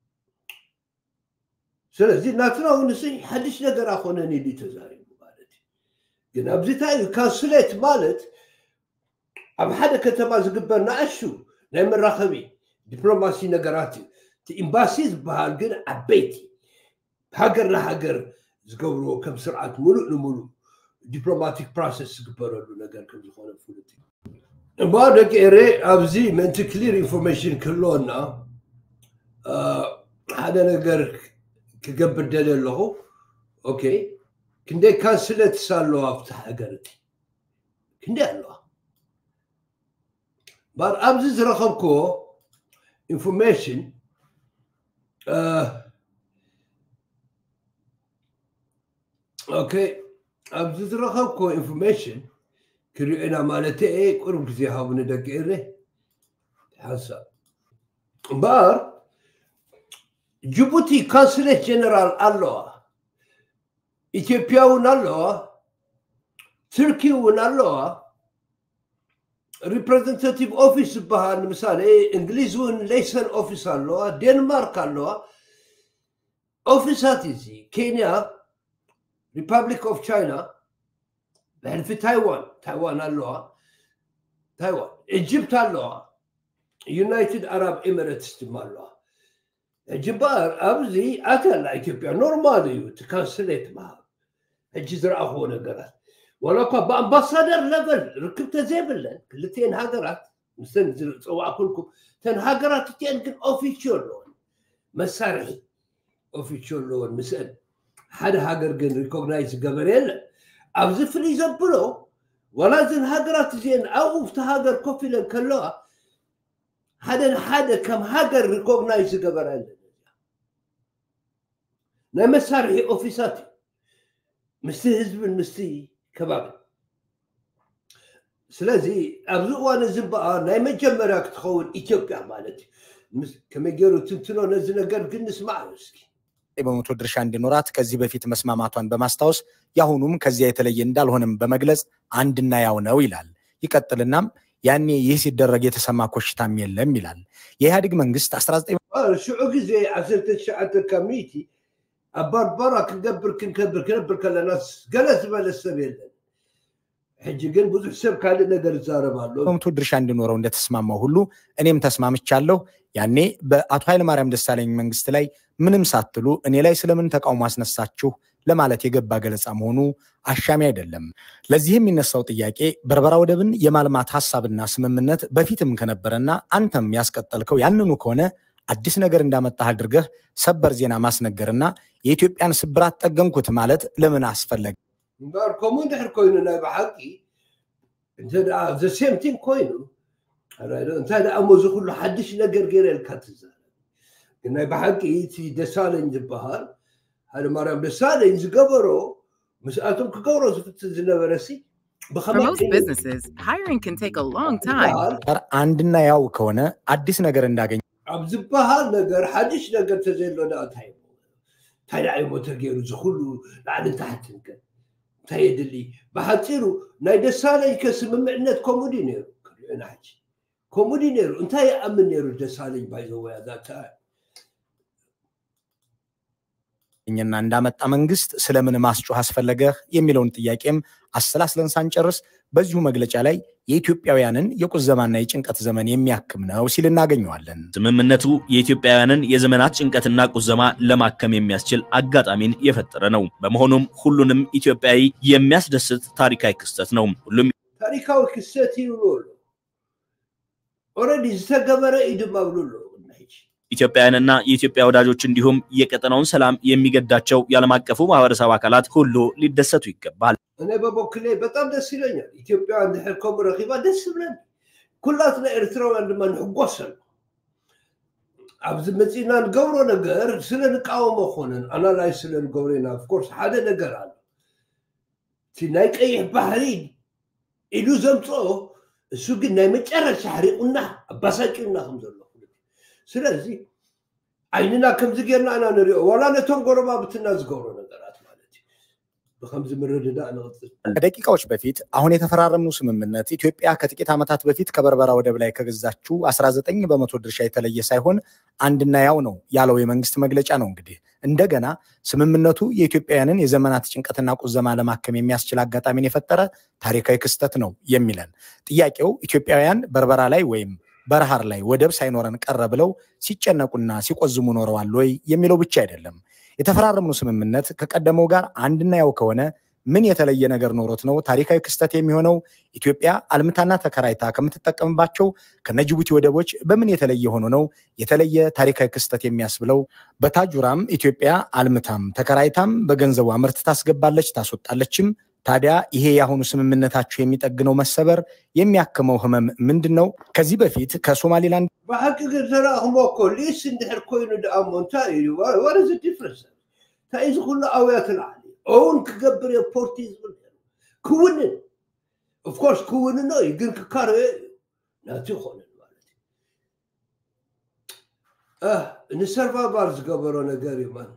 سلزي ناتنا ونسي حدش نقدر أخونا نيدي تزاري مالتي قلنا بزيتاي كانسلت مالت أب حدا كتباز قبلنا أشو نعم الرخبي دبلوماسي نقراتي تإمباسيز بهالقنا عبيتي هاجر لهاجر زقورو كم سرعة ملو لملو diplomatic process قبلوا نقدر كم زخون فلتي بعدك إيري أبزي من clear information كلنا هذا نقدر كقبل دليل له أوكي كندي كانسلت سالو أفتح قرتي كندي الله بعد أبزي زرخمكو information أوكي أبزي زرخمكو information كري أنا مالتي إيه قرب كذي هاون دقيقة حسب بار جيبوتي كانسلت جنرال الله إثيوبيا ونالله تركيا ونالله representative office بهان مثال إيه إنجليز ون ليسن office الله دنمارك الله officeات زي كينيا Republic of China بعد في تايوان الله تايوان إيجيبت الله United Arab Emirates الله الجبار أبزي أتلا إثيوبيا نورمالي تكنسلت معها الجزر أخونا قرأت ولكن بأمباسادر ليفل ركبت زي بلن كلتين هاجرات مستنزل سواء كلكم تن هاجرات تين أوفيشال لون مسارحي أوفيشال لون مسأل هذا هاجر جن ريكوغنايز جبريل أبزي فري زبلو ولازم هاجرات زين أو فتهاجر كوفيلن كلها هذا كم هاجر ريكوغنايز جبريل نمسارحي أوفيساتي مستي حزب مستي كباب سلازي أبزو وانا زبقى ناي مجمرك تخون إثيوبيا مالتي كما يقولوا تنتنو نزلنا قال قلنا نسمعه مسكي በመቶ ድርሻ እንዲኖራት ከዚህ በፊት መስማማቷን በማስታወስ ያሁኑም ከዚያ የተለየ እንዳልሆነም በመግለጽ አንድና ያው ነው ይላል። ይቀጥልናም ያኔ ይህ ሲደረግ የተሰማ ኮሽታም የለም ይላል። የኢህአዴግ መንግስት 19 شو ጊዜ 19 كميتي أبربرا كنكبر كلا ناس جلس بالسبب يلن حجي قل بزح سب كان نقدر زارب الله በመቶ ድርሻ እንዲኖረው እንደተስማማው ሁሉ እኔም ተስማምቻለሁ። ያኔ በአቶ ኃይለ ማርያም ደሳለኝ መንግስት ላይ ምንም ሳትሉ እኔ ላይ ስለምን ተቃውሞ አስነሳችሁ ለማለት የገባ ገለጻ መሆኑ አሻሚ አይደለም። ለዚህ የሚነሳው ጥያቄ በርበራ ወደብን የማልማት ሐሳብና ስምምነት በፊትም ከነበረና አንተም ያስቀጠልከው ያንኑ ከሆነ አዲስ ነገር እንዳመጣህ አድርገህ ሰበር ዜና ማስነገርና የኢትዮጵያን ስብራት ጠገንኩት ማለት ለምን አስፈለገ? ጋር ኮሙን ድሕር ኮይኑ ናይ በሐቂ እንተ the same thing ኮይኑ እንተ ደኣሞ ዝኩሉ ሓድሽ ነገር ገይረልካ ትዛረብ ግን ናይ በሐቂ እቲ ደሳለኝ ዝበሃል ሃይለ ማርያም ደሳለኝ ዝገበሮ ምስኣቶም ክገብሮ ዝፍትህ ዝነበረሲ For most businesses, hiring can take a long time. አንድና ያው ከሆነ አዲስ ነገር እንዳገኘ ኣብዝበሃል ነገር ሓድሽ ነገር ተዘይሎ ዳእታይ ታይዳይ ሞተገይሩ ዝኩሉ ላዕልን ታሕትን ከ እንታይ የድሊ ብሓፂሩ ናይ ደሳለኝ ከስምምዕነት ኮሙዲ ነይሩ ክሪኦና ሕጂ ኮሙዲ ነይሩ እንታይ ይኣምን ነይሩ ደሳለኝ ባይዘወያ ዛታ እኛና እንዳመጣ መንግስት ስለምን ማስጮህ አስፈለገ የሚለውን ጥያቄም አሰላስለን ሳንጨርስ በዚሁ መግለጫ ላይ የኢትዮጵያውያንን የቁዘማና የጭንቀት ዘመን የሚያክም ነው ሲል እናገኘዋለን። ስምምነቱ የኢትዮጵያውያንን የዘመናት ጭንቀትና ቁዘማ ለማከም የሚያስችል አጋጣሚን የፈጠረ ነው። በመሆኑም ሁሉንም ኢትዮጵያዊ የሚያስደስት ታሪካዊ ክስተት ነው። ሁሉም ታሪካዊ ክስተት ይውሉ ኦሬዲ ዝተገበረ ይድማብሉሉ ኢትዮጵያውያንና የኢትዮጵያ ወዳጆች እንዲሁም የቀጠናውን ሰላም የሚገዳቸው ያለም አቀፉ ማህበረሰብ አካላት ሁሉ ሊደሰቱ ይገባል። እኔ በበኩሌ በጣም ደስ ይለኛል። ኢትዮጵያ እንደህልኮም ረኺባ ደስ ብለን ኩላትና ኤርትራውያን ድማ ንሕጎሰን ኣብዚ መፂና ንገብሮ ነገር ስለንቃወሞ ኾነን ኣናላይ ስለንገብሮና ኦፍ ኮርስ ሓደ ነገር ኣሎ እቲ ናይ ቀይሕ ባህሪ ኢሉ ዘምፅኦ እሱ ግን ናይ መጨረሻ ሕሪቁና ኣባሳቂና ከም ዘሎ ስለዚህ ዓይንና ከምዚ ጌርና ኢና ንሪኦ ዋላ ነቶም ጎረባብትና ዝገብሮ ነገራት ማለት እዩ بخمس مرة نغطي ከደቂቃዎች በፊት አሁን የተፈራረምነው ስምምነት ኢትዮጵያ ከጥቂት ዓመታት በፊት ከበርበራ ወደብ ላይ ከገዛችው 19 በመቶ ድርሻ የተለየ ሳይሆን አንድና ያው ነው ያለው የመንግስት መግለጫ ነው። እንግዲህ እንደገና ስምምነቱ የኢትዮጵያውያንን የዘመናት ጭንቀትና ቁዘማ ለማከም የሚያስችል አጋጣሚን የፈጠረ ታሪካዊ ክስተት ነው የሚለን ጥያቄው ኢትዮጵያውያን በርበራ ላይ ወይም በረሃር ላይ ወደብ ሳይኖረን ቀረ ብለው ሲጨነቁና ሲቆዝሙ ኖረዋል ወይ የሚለው ብቻ አይደለም። የተፈራረምነው ስምምነት ከቀደመው ጋር አንድና ያው ከሆነ ምን የተለየ ነገር ኖሮት ነው ታሪካዊ ክስተት የሚሆነው? ኢትዮጵያ አልምታና ተከራይታ ከምትጠቀምባቸው ከነጅቡቲ ወደቦች በምን የተለየ ሆኖ ነው የተለየ ታሪካዊ ክስተት የሚያስብለው? በታጁራም ኢትዮጵያ አልምታም ተከራይታም በገንዘቧ ምርት ታስገባለች ታስወጣለችም። ታዲያ ይሄ ያሁኑ ስምምነታችሁ የሚጠግነው መሰበር የሚያክመው ህመም ምንድነው? ከዚህ በፊት ከሶማሊላንድ بحق تراهم كليس اندحر كوينو دامونتاي what is the difference تايز كل اويات العالي اون كقبر يبورتيز كون of course كون نو يقول كار لا تخون نسرفا بارز قبرو نغاري مان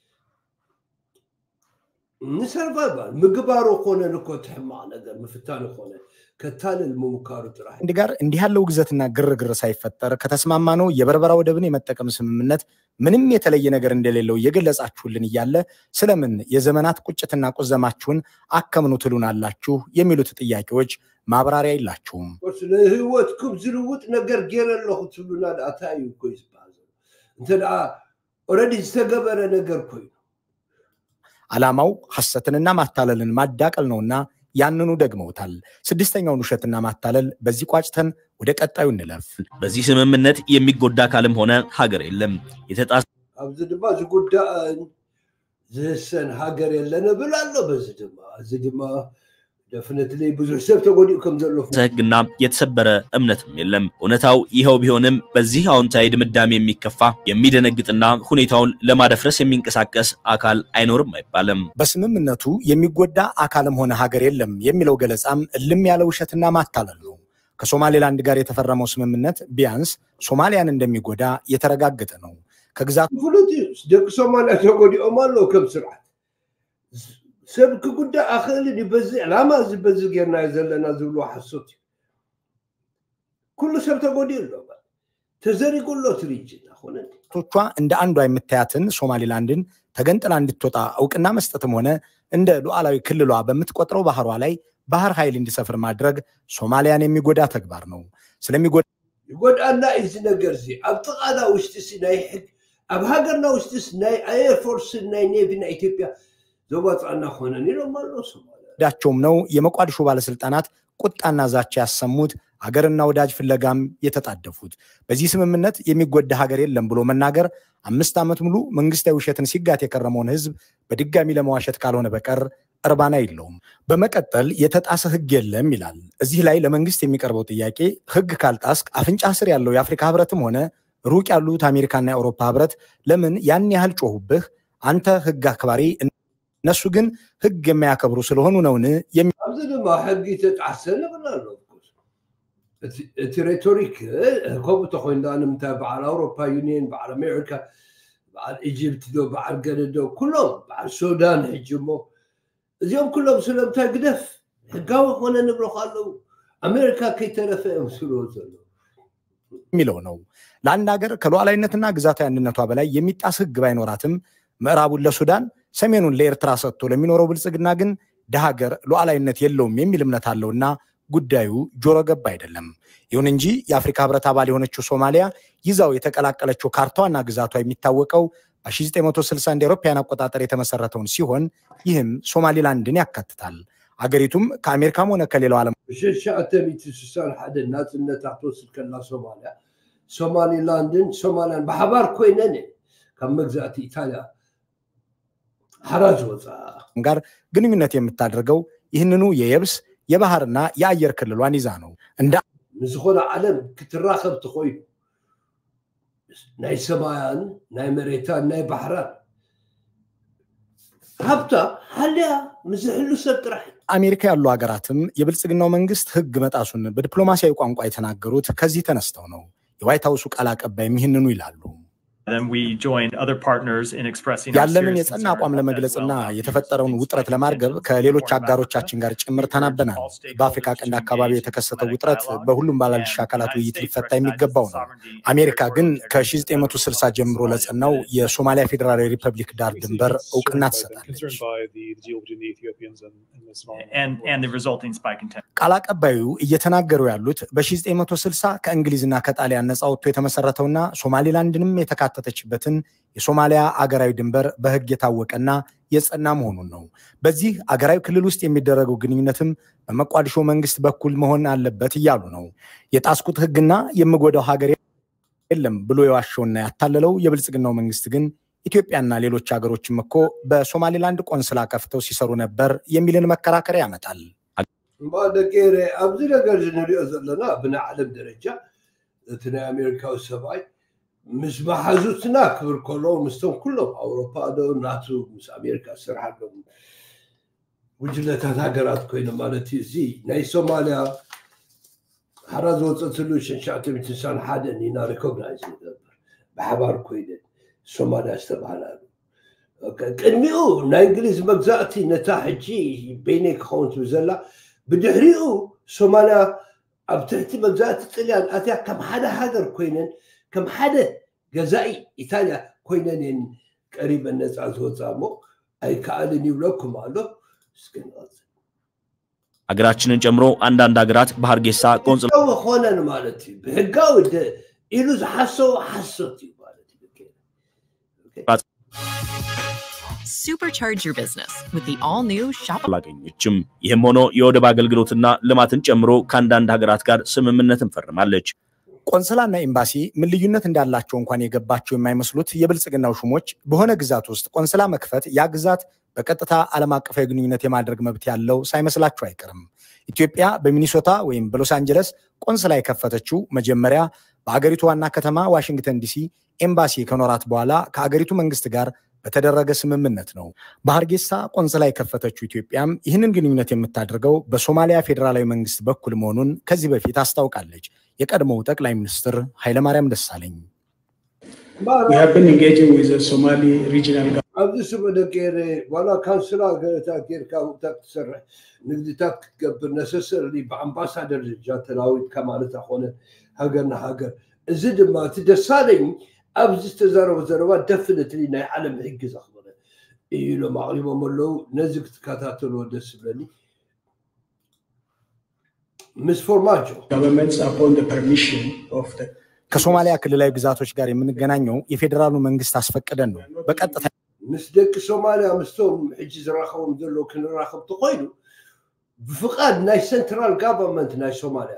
نسرفا بار مقبارو كونه نكو تحما نغار مفتانو كونه ከታል الممكار ጥራህ እንዲጋር እንዲህ ያለው ግዘትና ግርግር ሳይፈጠር ከተስማማነው የበርበራ ወደብን የመጠቀም ስምምነት ምንም የተለየ ነገር እንደሌለው የገለጻችሁልን ይያለ ስለምን የዘመናት ቁጭትና ቁዘማችሁን አከምኑ ትሉናላችሁ የሚሉት ጥያቄዎች ማብራሪያ የላችሁም። ለህይወትኩም ዝልውጥ ነገር ገረለሁ ትሉናል አታዩ ኮይስ ባዘ እንተዳ ኦሬዲ ዝተገበረ ነገር ኮይ ዓላማው ሐሰትንና ማታለልን ማዳቀል ነውና ያንኑ ደግመውታል። ስድስተኛውን ውሸትና ማታለል በዚህ ቋጭተን ወደ ቀጣዩ እንለፍ። በዚህ ስምምነት የሚጎዳ አካልም ሆነ ሀገር የለም። የተጣሰ አብዝ ድማ ዝጉዳ ዘሰን ሀገር የለነ ብላለው በዚህ ድማ definitely ብዙ ሰብ ተጎዲው ከምዘለፉ ህግና የተሰበረ እምነትም የለም። እውነታው ይሄው ቢሆንም በዚህ አዎንታዊ ድምዳሜ የሚከፋ የሚደነግጥና ሁኔታውን ለማደፍረስ የሚንቀሳቀስ አካል አይኖርም አይባልም። በስምምነቱ የሚጎዳ አካልም ሆነ ሀገር የለም የሚለው ገለጻም እልም ያለ ውሸትና ማታለል ነው። ከሶማሌላንድ ጋር የተፈረመው ስምምነት ቢያንስ ሶማሊያን እንደሚጎዳ የተረጋገጠ ነው። ከግዛቱ ፖለቲክስ ደግ ሶማሊያ ተጎዲው ማለው ከምስራት سبك قد أخلي بزي لا ما زي بزي غيرنا يزلنا زلوا حسوت كل سبت قودي له تزري يقول له تريجي اخونا ቶቿ እንደ አንዷ የምታያትን ሶማሊላንድን ተገንጥላ እንድትወጣ አውቅና መስጠትም ሆነ እንደ ሉዓላዊ ክልሏ በመትቆጥረው ባህሯ ላይ ባህር ኃይል እንዲሰፍር ማድረግ ሶማሊያን የሚጎዳ ተግባር ነው። ስለሚጎዳ ይጎዳና እዚ ነገር ዚ አብጥቃና ውሽጥስ ናይ ሕግ አብ ሀገርና ውሽጥስ ናይ አየር ፎርስ ናይ ኔቪና ኢትዮጵያ ዘባጻና ሆነን ይለማለው ሶማሊያ ዳቸውም ነው የመቋዲሾ ባለስልጣናት ቁጣና ዛቻ ያሰሙት ሀገርና ወዳጅ ፍለጋም የተጣደፉት። በዚህ ስምምነት የሚጎዳ ሀገር የለም ብሎ መናገር 5 ዓመት ሙሉ መንግስታዊ ውሸትን ሲጋት የከረመውን ህዝብ በድጋሚ ለማዋሸት ካልሆነ በቀር እርባና የለውም። በመቀጠል የተጣሰ ህግ የለም ይላል። እዚህ ላይ ለመንግስት የሚቀርበው ጥያቄ ህግ ካልጣስክ አፍንጫ ስር ያለው የአፍሪካ ህብረትም ሆነ ሩቅ ያሉት አሜሪካና የአውሮፓ ህብረት ለምን ያን ያህል ጮሁብህ? አንተ ህግ አክባሪ ነሱ ግን ህግ የማያከብሩ ስለሆኑ ነውን? አብዝማ ህግ ተጣሰነ ብላለው التريتوريك كوب تخوين دانم تبع اوروبا يونيون مع امريكا مع ايجيبت دو مع الجنوب كلهم مع السودان هجموا اليوم كلهم سلام تقدف حقاوه هنا نبرو قالوا امريكا كي ترفعهم سلوزلو ሚለው ነው። ለአንድ ሀገር ከሉዓላዊነትና ግዛታዊ አንድነቷ በላይ የሚጣስ ህግ ባይኖራትም ምዕራቡን ለሱዳን ሰሜኑን ለኤርትራ ሰጥቶ ለሚኖረው ብልጽግና ግን ደሃገር ሉዓላዊነት የለውም የሚል እምነት አለውና ጉዳዩ ጆሮ ገብ አይደለም። ይሁን እንጂ የአፍሪካ ህብረት አባል የሆነችው ሶማሊያ ይዛው የተቀላቀለችው ካርታዋና ግዛቷ የሚታወቀው በ1960 እንደ አውሮፓውያን አቆጣጠር የተመሰረተውን ሲሆን ይህም ሶማሊላንድን ያካትታል። አገሪቱም ከአሜሪካም ሆነ ከሌላው ዓለም ሸሻተሚትስሳን ሓደ ናጽነት አትወስድ ከላ ሶማሊላንድን ሶማሊያን በሐባር ኮይነን ከመግዛት ኢጣሊያ ሐራጅ ወጣ ጋር ግንኙነት የምታደርገው ይህንኑ የየብስ የባህርና የአየር ክልሏን ይዛ ነው። እንደ ምዝኾነ ዓለም ክትራኸብ ትኾይ ናይ ሰማያን ናይ መሬታን ናይ ባህራን ሀብታ ሀልያ ምዝሕሉ ሰብ ጥራሕ አሜሪካ ያሉ ሀገራትም የብልጽግናው መንግስት ህግ መጣሱን በዲፕሎማሲያዊ ቋንቋ የተናገሩት ከዚህ ተነስተው ነው። የዋይት ሃውሱ ቃል አቀባይም ይህንኑ ይላሉ። ያለንን የጸና አቋም ለመግለጽና የተፈጠረውን ውጥረት ለማርገብ ከሌሎች አጋሮቻችን ጋር ጭምር ተናበናል። በአፍሪካ ቀንድ አካባቢ የተከሰተው ውጥረት በሁሉም ባለድርሻ አካላት ውይይት ሊፈታ የሚገባው ነው። አሜሪካ ግን ከ1960 ጀምሮ ለጸናው የሶማሊያ ፌዴራላዊ ሪፐብሊክ ዳር ድንበር እውቅና ትሰጣለች። ቃል አቀባዩ እየተናገሩ ያሉት በ1960 ከእንግሊዝና ከጣሊያን ነፃ ወጥቶ የተመሰረተውና ሶማሊላንድንም የተካተተችበትን የሶማሊያ አገራዊ ድንበር በሕግ የታወቀና የጸና መሆኑን ነው። በዚህ አገራዊ ክልል ውስጥ የሚደረገው ግንኙነትም በመቋዲሾ መንግስት በኩል መሆን አለበት እያሉ ነው። የጣስኩት ሕግና የምጎዳው ሀገር የለም ብሎ የዋሸውና ያታለለው የብልጽግናው መንግስት ግን ኢትዮጵያና ሌሎች ሀገሮችም እኮ በሶማሊላንድ ቆንስላ ከፍተው ሲሰሩ ነበር የሚልን መከራከሪያ ያመጣል። ባደቀረ አብዚ ነገር ዝንሪኦ ዘለና ብና ዓለም ደረጃ እትና አሜሪካው ሰባይ مش بحاجتنا كبر كلهم مستوى كلهم أوروبا ده ناتو مش أمريكا سرحهم وجلة هاجرات كوينة مالتي زي ناي سوماليا حراز وصلتلوشن شاتي بتنسان حدا نينا ريكوغنايز بحبار كوينة سوماليا استبعالا كلميو ناي إنجليز مجزاتي نتاحجي بينك خونت وزلا بدحريو سوماليا أبتحتي مجزاتي طليان أتيا كم حدا هاجر كوينة كم حدا جزائي إيطاليا كوينين قريبا الناس عزوز عمو أي كأنني ولكم على سكن غاز አገራችንን ጨምሮ አንዳንድ አገራት በሐርጌሳ ቆንጽላ ሆነን ማለት በህጋው ኢሉዝ ሐሰት ማለት Supercharge your business with the all-new Shop. ላገኘችም ይህም ሆኖ የወደብ አገልግሎትና ልማትን ጨምሮ ከአንዳንድ ሀገራት ጋር ስምምነትን ፈርማለች። ቆንስላና ኤምባሲ ምን ልዩነት እንዳላቸው እንኳን የገባቸው የማይመስሉት የብልጽግናው ሹሞች በሆነ ግዛት ውስጥ ቆንስላ መክፈት ያ ግዛት በቀጥታ ዓለም አቀፋዊ ግንኙነት የማድረግ መብት ያለው ሳይመስላቸው አይቀርም። ኢትዮጵያ በሚኒሶታ ወይም በሎስ አንጀለስ ቆንስላ የከፈተችው መጀመሪያ በአገሪቱ ዋና ከተማ ዋሽንግተን ዲሲ ኤምባሲ ከኖራት በኋላ ከአገሪቱ መንግስት ጋር በተደረገ ስምምነት ነው። በሐርጌሳ ቆንስላ የከፈተችው ኢትዮጵያም ይህንን ግንኙነት የምታደርገው በሶማሊያ ፌዴራላዊ መንግስት በኩል መሆኑን ከዚህ በፊት አስታውቃለች። የቀድሞው ጠቅላይ ሚኒስትር ኃይለማርያም ደሳለኝ We have been engaging with the Somali regional government. አብዚ በደቀረ ዋላ ካንስላ ገታ ጌርካ ወጣት ሰራ ንግድታት ከበር ነሰሰሪ በአምባሳደር ጃተላዊ ከማለት ሆነ ሀገርና ሀገር እዚ ድማ ትደሳለኝ አብዚ ተዛረበ ዘረባ ደፍነትሊ ናይ ዓለም ሕግ ዘኽበረ ኢሎ ማዕሪቦ መለው ነዚህ ተካታተሉ ደስ ብለኒ misformaggio governments upon the permission of the ከሶማሊያ ክልላዊ ግዛቶች ጋር የምንገናኘው የፌደራሉ መንግስት አስፈቀደን ነው። በቀጥታ ምስደቅ ሶማሊያ ምስቶም ሕጂ ዝራኸውም ዘሎ ክንራኸብ ተቆይሉ بفقاد ناي سنترال غفرمنت ناي سوماليا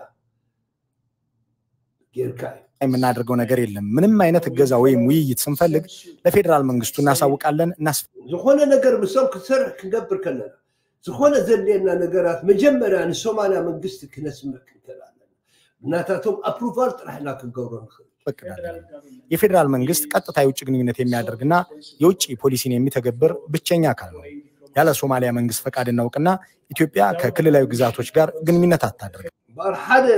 ጌርካይ የምናደርገው ነገር የለም። ምንም አይነት እገዛ ወይም ውይይት ስንፈልግ ለፌደራል መንግስቱ እናሳውቃለን። ዝኾነ ነገር ምሰው ክሰርሕ ክንገብር ከለና ዝኾነ ዘለየና ነገራት መጀመሪያ ንሶማሊያ መንግስት ክነስምር ክንከላለን እናታቶም አፕሩቫል ጥራሕና ክንገብሮ ንኽእል የፌደራል መንግስት ቀጥታ የውጭ ግንኙነት የሚያደርግና የውጭ ፖሊሲን የሚተገብር ብቸኛ አካል ነው። ያለ ሶማሊያ መንግስት ፈቃድ እናውቅና ኢትዮጵያ ከክልላዊ ግዛቶች ጋር ግንኙነት አታደርግም። ባርሓደ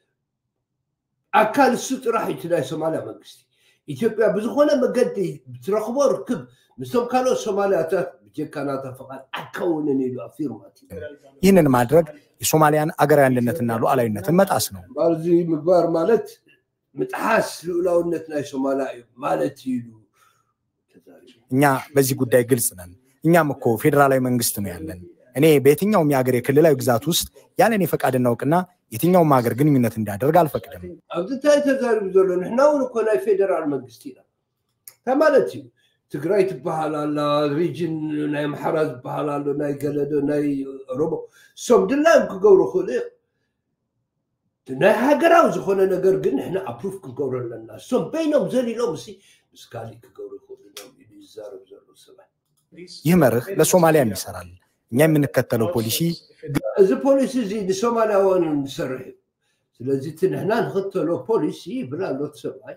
አካል ሱጥራህ ይትላይ ሶማሊያ መንግስት ኢትዮጵያ ብዙኾነ መገዲ ብትረኽቦ ርክብ ምስቶም ካልኦት ሶማሊያታት ብጀካናታ ፈቃድ አካውነን ኢሉ አፊርማቲ ይህንን ማድረግ የሶማሊያን አገራዊ አንድነትና ሉዓላዊነትን መጣስ ነው። ባርዚ ምግባር ማለት ምጥሓስ ሉዓላዊነት ናይ ሶማሊያ ማለት ይሉ እኛ በዚህ ጉዳይ ግልጽ ነን። እኛም እኮ ፌደራላዊ መንግስት ነው ያለን። እኔ በየትኛውም የሀገር ክልላዊ ግዛት ውስጥ ያለኔ ፈቃድ እናውቅና የትኛውም ሀገር ግንኙነት እንዳደርግ አልፈቅድም። አብዝታይ ተዛሪብ ዘሎ ንሕናውን እኮ ናይ ፌደራል መንግስት ኢና ተማለት እዩ ትግራይ ትበሃላላ ሪጅን ናይ ምሓራ ዝበሃላሎ ናይ ገለዶ ናይ ኦሮሞ ሶም ድላን ክገብሩ ክእሉ ናይ ሃገራዊ ዝኾነ ነገር ግን ንሕና ኣፕሩቭ ክንገብሮ ኣለና ሶም በይኖም ዘሊሎም እሲ ምስ ካሊእ ክገብሩ ክእሉ ኢሉ ይዛረብ ዘሎ ሰባት ይህ መርህ ለሶማሊያም ይሰራል። እኛ የምንከተለው ፖሊሲ እዚ ፖሊሲ እዚ ንሶማሊያውን ንሰርሕ እዩ። ስለዚ እቲ ንሕና ንኽተሎ ፖሊሲ ብላሎ ሰብኣይ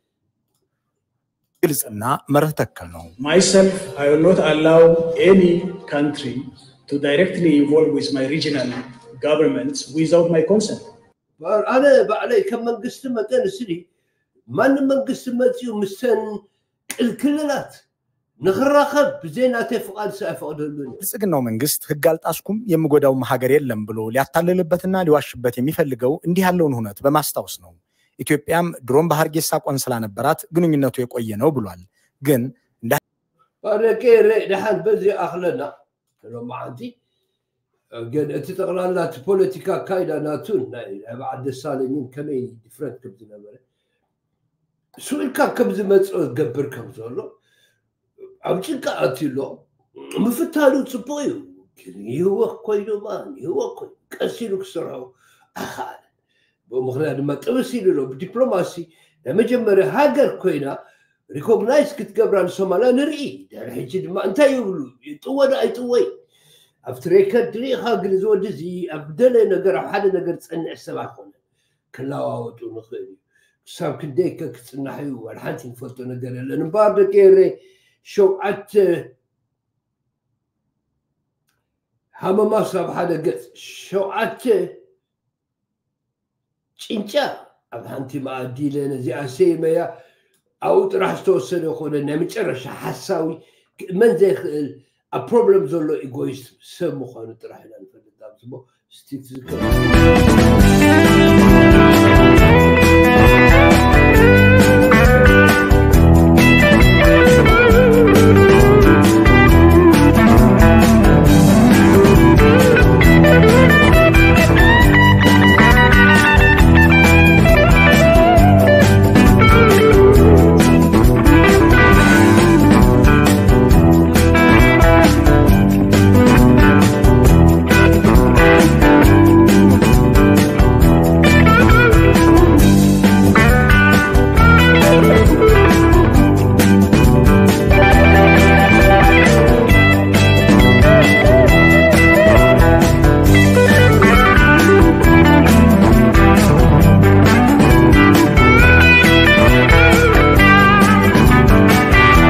ግልጽና መርህ ተከል ነው። Myself, I will not allow any country to directly involve with my regional governments without my consent. أنا بعلي كم منقسم مكان سري ما نمنقسم متيو مستن الكللات نخرخب بزيناتي فقال سافقد اللون ብልጽግናው መንግስት ህግ አልጣስኩም የምጎዳው ሀገር የለም ብሎ ሊያታልልበትና ሊዋሽበት የሚፈልገው እንዲህ ያለውን ሁነት በማስታወስ ነው። ኢትዮጵያም ድሮን በሐርጌሳ ቆንስላ ነበራት ግንኙነቱ የቆየ ነው ብሏል። ግን አረቄሬ ደሃን በዚህ አخلና لو عندي قال انت تقرالات بوليتيكا كايدا ناتون بعد السالمين كمين ديفرنت كبزنا مره سؤال كبز مصو تقبر كبزولو عمچنكا اتيلو مفتالو صبويو هو كوينو مان هو كوي كسيلو كسراو اخال بمخرج ما توسيلو بدبلوماسي لما جمره هاجر كوينا ريكوغنايز كتقبران سومالا نري حجد ما انت يقولوا يطوى اي طوي افتريكا دري خاغل زود زي ابدل نغير حدا نغير تصنع السبع هنا كلاوتو نخيل سام كديك كتصنحيو والحانتي نفلتو نغير لان بعد كيري شوعت هما ما صاب حدا قص شوعت تشينشا ابحانتي ما ادي لنا زي اسيميا او راح توصل يقول انه متشرش حساوي من زي a problem زولو egoist سمو خانو تراح لنا في الدام سمو ستيك